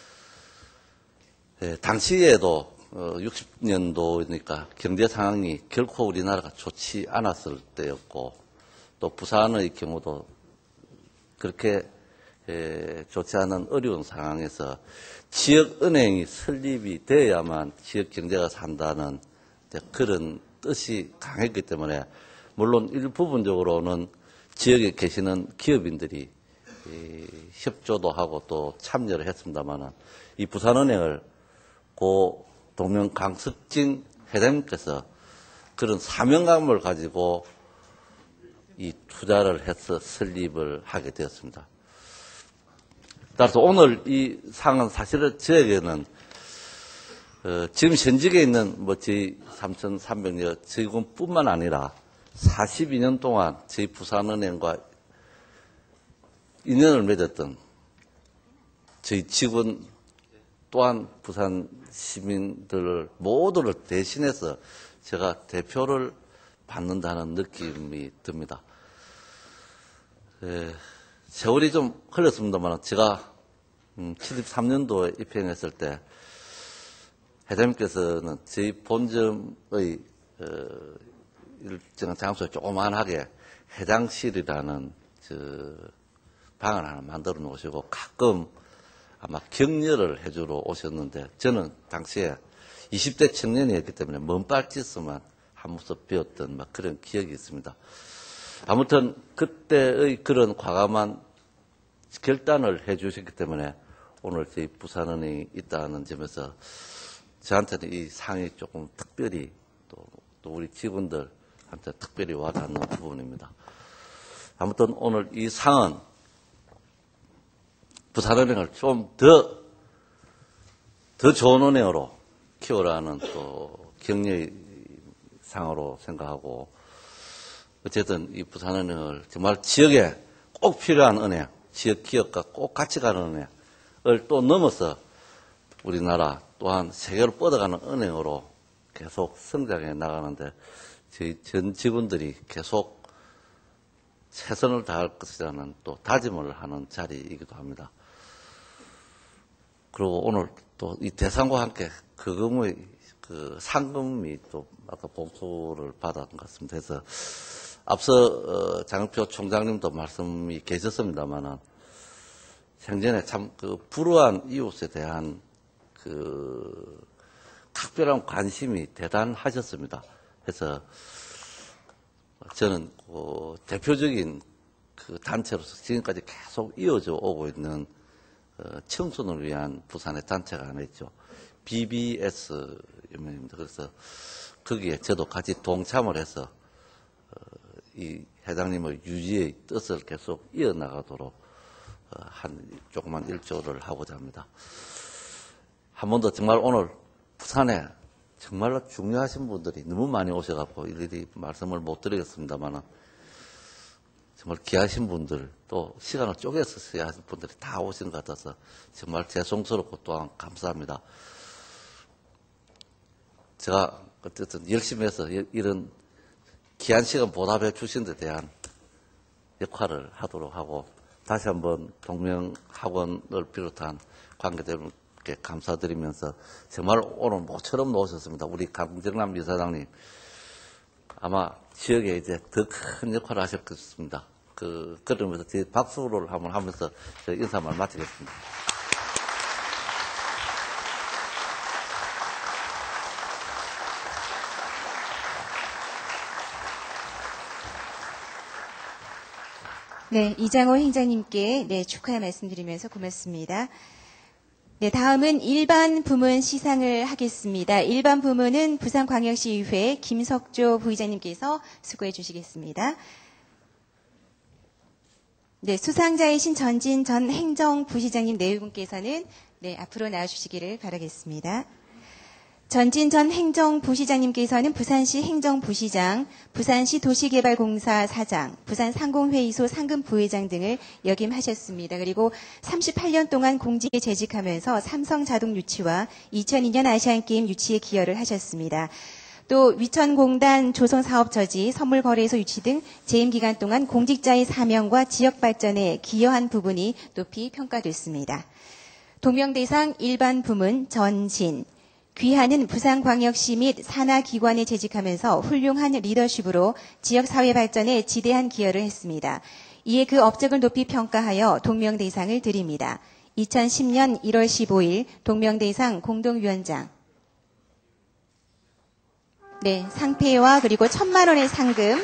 예, 당시에도 어, 육십 년도니까 경제 상황이 결코 우리나라가 좋지 않았을 때였고 또 부산의 경우도 그렇게 예, 좋지 않은 어려운 상황에서 지역은행이 설립이 되어야만 지역 경제가 산다는 그런 뜻이 강했기 때문에 물론 일부분적으로는 지역에 계시는 기업인들이 이, 협조도 하고 또 참여를 했습니다만 이 부산은행을 고 동명 강석진 회장님께서 그런 사명감을 가지고 이 투자를 해서 설립을 하게 되었습니다. 따라서 오늘 이 상은 사실은 저에게는 어, 지금 현직에 있는 뭐 저희 삼천삼백여 저희군뿐만 아니라 사십이 년 동안 저희 부산은행과 인연을 맺었던 저희 직원 또한 부산 시민들 모두를 대신해서 제가 대표를 받는다는 느낌이 듭니다. 에, 세월이 좀 흘렀습니다만 제가 음, 칠십삼 년도에 입행했을 때 회장님께서는 저희 본점의 어, 일정한 장소에 조그만하게 회장실이라는 저 방을 하나 만들어 놓으시고 가끔 아마 격려를 해주러 오셨는데 저는 당시에 이십 대 청년이었기 때문에 먼 발짓수만 한 모습 배웠던 막 그런 기억이 있습니다. 아무튼 그때의 그런 과감한 결단을 해 주셨기 때문에 오늘 저희 부산은행이 있다는 점에서 저한테는 이 상이 조금 특별히 또, 또 우리 직원들한테 특별히 와닿는 부분입니다. 아무튼 오늘 이 상은 부산은행을 좀 더, 더 좋은 은행으로 키우라는 또 격려의 상으로 생각하고 어쨌든 이 부산은행을 정말 지역에 꼭 필요한 은행, 지역 기업과 꼭 같이 가는 은행을 또 넘어서 우리나라 또한 세계로 뻗어가는 은행으로 계속 성장해 나가는데 저희 전 직원들이 계속 최선을 다할 것이라는 또 다짐을 하는 자리이기도 합니다. 그리고 오늘 또 이 대상과 함께 그금의 그 상금이 또 아까 봉투를 받았던 것 같습니다. 그래서 앞서 어, 장표 총장님도 말씀이 계셨습니다만은 생전에 참 그 불우한 이웃에 대한 그 각별한 관심이 대단하셨습니다. 그래서 저는 그 대표적인 그 단체로서 지금까지 계속 이어져 오고 있는 어, 청소년을 위한 부산의 단체가 하나 있죠. 비비에스입니다. 그래서 거기에 저도 같이 동참을 해서 어, 이 회장님의 유지의 뜻을 계속 이어나가도록 어, 한 조그만 일조를 하고자 합니다. 한 번 더 정말 오늘 부산에 정말로 중요하신 분들이 너무 많이 오셔갖고 일일이 말씀을 못 드리겠습니다만 정말 귀하신 분들 또 시간을 쪼개서 써야 하는 분들이 다 오신 것 같아서 정말 죄송스럽고 또한 감사합니다. 제가 어쨌든 열심히 해서 이런 귀한 시간 보답해 주신 데 대한 역할을 하도록 하고 다시 한번 동명학원을 비롯한 관계자분께 감사드리면서 정말 오늘 모처럼 나오셨습니다. 우리 강정남 이사장님 아마 지역에 이제 더 큰 역할을 하셨겠습니다. 그 그러면서 박수를 한번 하면서 인사말 마치겠습니다. 네, 이장호 행자님께 네, 축하의 말씀드리면서 고맙습니다. 네, 다음은 일반 부문 시상을 하겠습니다. 일반 부문은 부산광역시의회 김석조 부의장님께서 수고해 주시겠습니다. 네, 수상자이신 전진 전 행정부시장님 네 분께서는 네, 앞으로 나와주시기를 바라겠습니다. 전진 전 행정부시장님께서는 부산시 행정부시장, 부산시 도시개발공사 사장, 부산상공회의소 상금부회장 등을 역임하셨습니다. 그리고 삼십팔 년 동안 공직에 재직하면서 삼성자동 유치와 이천이 년 아시안게임 유치에 기여를 하셨습니다. 또 위천공단 조선사업저지, 선물거래소 유치 등 재임 기간 동안 공직자의 사명과 지역발전에 기여한 부분이 높이 평가됐습니다. 동명대상 일반 부문 전진, 귀하는 부산광역시 및 산하기관에 재직하면서 훌륭한 리더십으로 지역사회 발전에 지대한 기여를 했습니다. 이에 그 업적을 높이 평가하여 동명대상을 드립니다. 이천십 년 일월 십오일 동명대상 공동위원장. 네, 상패와 그리고 천만 원의 상금.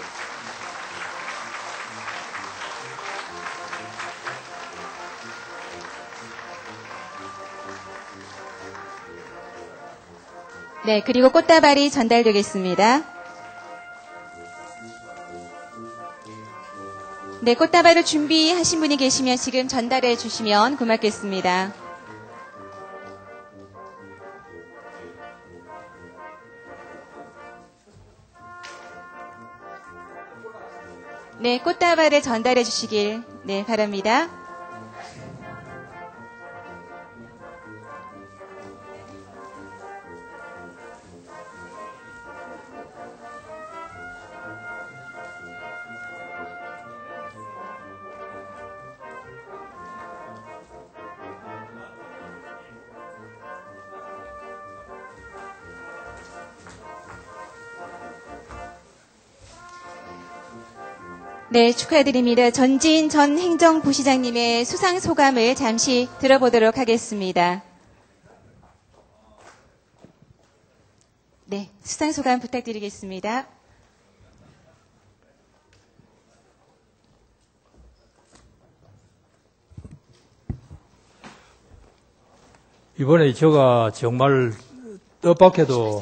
네, 그리고 꽃다발이 전달되겠습니다. 네, 꽃다발을 준비하신 분이 계시면 지금 전달해 주시면 고맙겠습니다. 네, 꽃다발을 전달해 주시길 네, 바랍니다. 네, 축하드립니다. 전진 전 행정부시장님의 수상 소감을 잠시 들어보도록 하겠습니다. 네, 수상 소감 부탁드리겠습니다. 이번에 제가 정말 뜻밖에도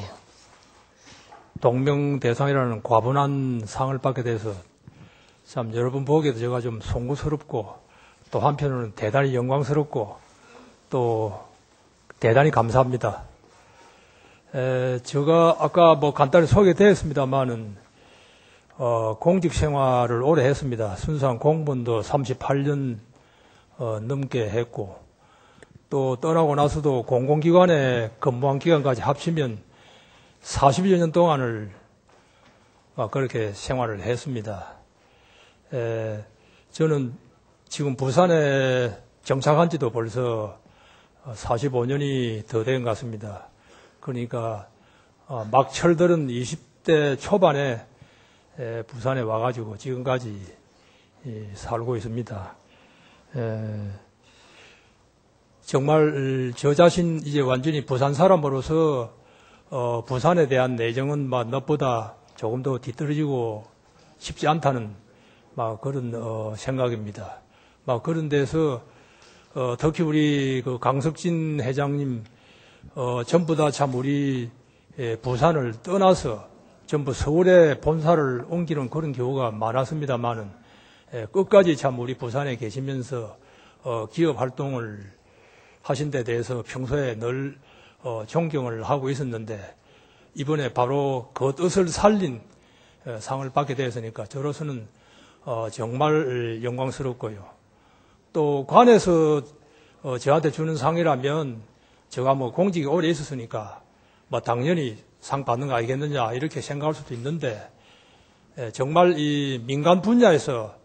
동명대상이라는 과분한 상을 받게 돼서 참 여러분 보기에도 제가 좀 송구스럽고 또 한편으로는 대단히 영광스럽고 또 대단히 감사합니다. 에, 제가 아까 뭐 간단히 소개되었습니다만은 어, 공직 생활을 오래 했습니다. 순수한 공무원도 삼십팔 년 어, 넘게 했고 또 떠나고 나서도 공공기관에 근무한 기간까지 합치면 사십여 년 동안을 어, 그렇게 생활을 했습니다. 에, 저는 지금 부산에 정착한 지도 벌써 사십오 년이 더 된 것 같습니다. 그러니까 어, 막 철들은 이십 대 초반에 에, 부산에 와가지고 지금까지 이, 살고 있습니다. 에, 정말 저 자신 이제 완전히 부산 사람으로서 어, 부산에 대한 내정은 막 너보다 조금 더 뒤떨어지고 싶지 않다는 막 그런 어, 생각입니다. 막 그런 데서 어, 특히 우리 그 강석진 회장님 어, 전부 다 참 우리 예, 부산을 떠나서 전부 서울에 본사를 옮기는 그런 경우가 많았습니다만은 예, 끝까지 참 우리 부산에 계시면서 어, 기업 활동을 하신 데 대해서 평소에 늘 어, 존경을 하고 있었는데 이번에 바로 그 뜻을 살린 어, 상을 받게 되었으니까 저로서는 어, 정말 영광스럽고요. 또 관에서 어, 저한테 주는 상이라면 제가 뭐 공직이 오래 있었으니까 뭐 당연히 상 받는 거 아니겠느냐 이렇게 생각할 수도 있는데 에, 정말 이 민간 분야에서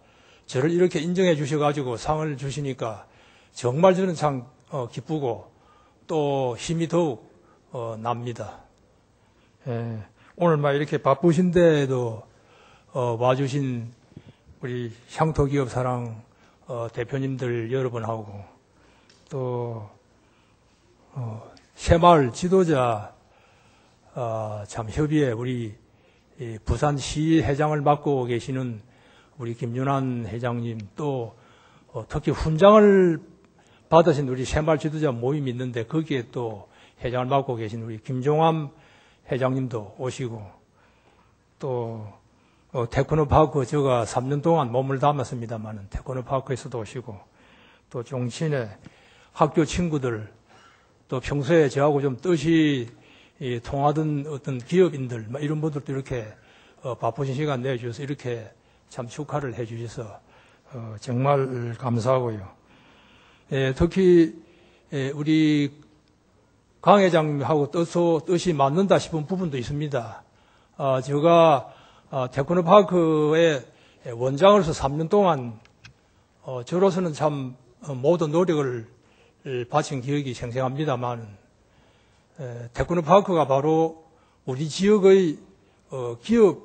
저를 이렇게 인정해 주셔가지고 상을 주시니까 정말 저는 참 어, 기쁘고 또 힘이 더욱 어, 납니다. 예, 오늘 막 이렇게 바쁘신데도 어, 와주신 우리 향토기업 사랑 어, 대표님들 여러분하고 또 어, 새마을 지도자 어, 참 협의회 우리 이 부산시 회장을 맡고 계시는 우리 김윤환 회장님 또 어, 특히 훈장을 받으신 우리 새마을 지도자 모임이 있는데 거기에 또 회장을 맡고 계신 우리 김종암 회장님도 오시고 또 어, 테크노 파크 제가 삼 년 동안 몸을 담았습니다만은 테크노 파크에서도 오시고 또 종친의 학교 친구들 또 평소에 저하고 좀 뜻이 이, 통하던 어떤 기업인들 이런 분들도 이렇게 어, 바쁘신 시간 내주셔서 이렇게 참 축하를 해주셔서 어, 정말 감사하고요. 예, 특히 예, 우리 강 회장님하고 뜻소, 뜻이 맞는다 싶은 부분도 있습니다. 아, 제가 아, 테크노 파크의 원장으로서 삼 년 동안 어, 저로서는 참 어, 모든 노력을 바친 기억이 생생합니다만 에, 테크노 파크가 바로 우리 지역의 어,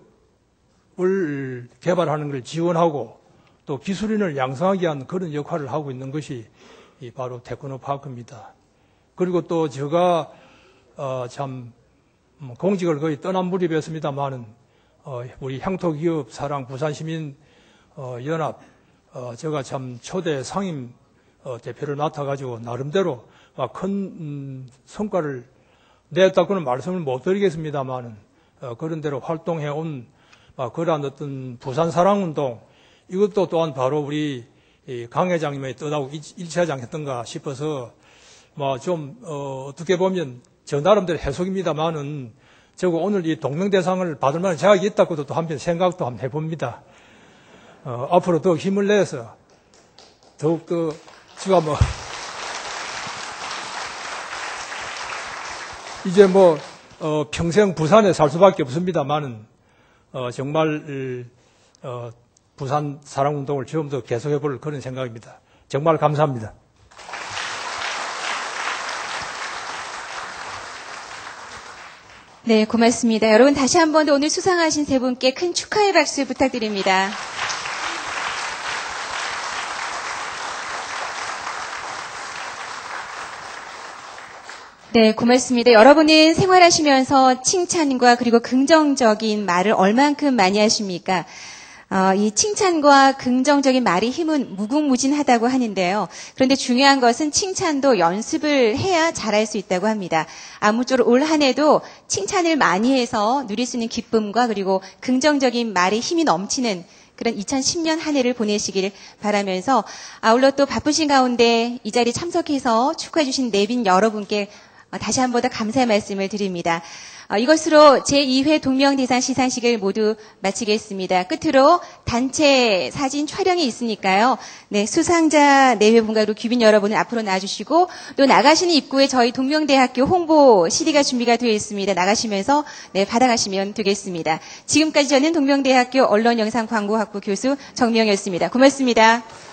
기업을 개발하는 걸 지원하고 또 기술인을 양성하게 하는 그런 역할을 하고 있는 것이 이 바로 테크노 파크입니다. 그리고 또 제가 어, 참 음, 공직을 거의 떠난 무렵이었습니다만은 어, 우리 향토기업 사랑 부산시민 어, 연합 어, 제가 참 초대 상임 어, 대표를 맡아가지고 나름대로 큰 음, 성과를 냈다고는 말씀을 못 드리겠습니다만은 어, 그런 대로 활동해온 어, 그러한 어떤 부산 사랑운동 이것도 또한 바로 우리 이 강 회장님의 뜻하고 일치하지 않겠던가 싶어서 뭐 좀 어, 어떻게 보면 저 나름대로 해석입니다만은 저거 오늘 이 동명대상을 받을 만한 자격이 있다고도 또 한편 생각도 한번 해봅니다. 어, 앞으로 더 힘을 내서 더욱더 제가 뭐 이제 뭐 어, 평생 부산에 살 수밖에 없습니다만은 어, 정말 어, 부산 사랑운동을 좀 더 계속해볼 그런 생각입니다. 정말 감사합니다. 네, 고맙습니다. 여러분 다시 한 번 더 오늘 수상하신 세 분께 큰 축하의 박수 부탁드립니다. 네, 고맙습니다. 여러분은 생활하시면서 칭찬과 그리고 긍정적인 말을 얼만큼 많이 하십니까? 어, 이 칭찬과 긍정적인 말의 힘은 무궁무진하다고 하는데요. 그런데 중요한 것은 칭찬도 연습을 해야 잘할 수 있다고 합니다. 아무쪼록 올 한 해도 칭찬을 많이 해서 누릴 수 있는 기쁨과 그리고 긍정적인 말의 힘이 넘치는 그런 이천십 년 한 해를 보내시길 바라면서 아울러 또 바쁘신 가운데 이 자리에 참석해서 축하해 주신 내빈 여러분께 다시 한 번 더 감사의 말씀을 드립니다. 이것으로 제이 회 동명대상 시상식을 모두 마치겠습니다. 끝으로 단체 사진 촬영이 있으니까요. 네, 수상자 내외분과도 귀빈 여러분은 앞으로 나와주시고 또 나가시는 입구에 저희 동명대학교 홍보 씨디가 준비가 되어 있습니다. 나가시면서 네, 받아가시면 되겠습니다. 지금까지 저는 동명대학교 언론영상광고학부 교수 정미영이었습니다. 고맙습니다.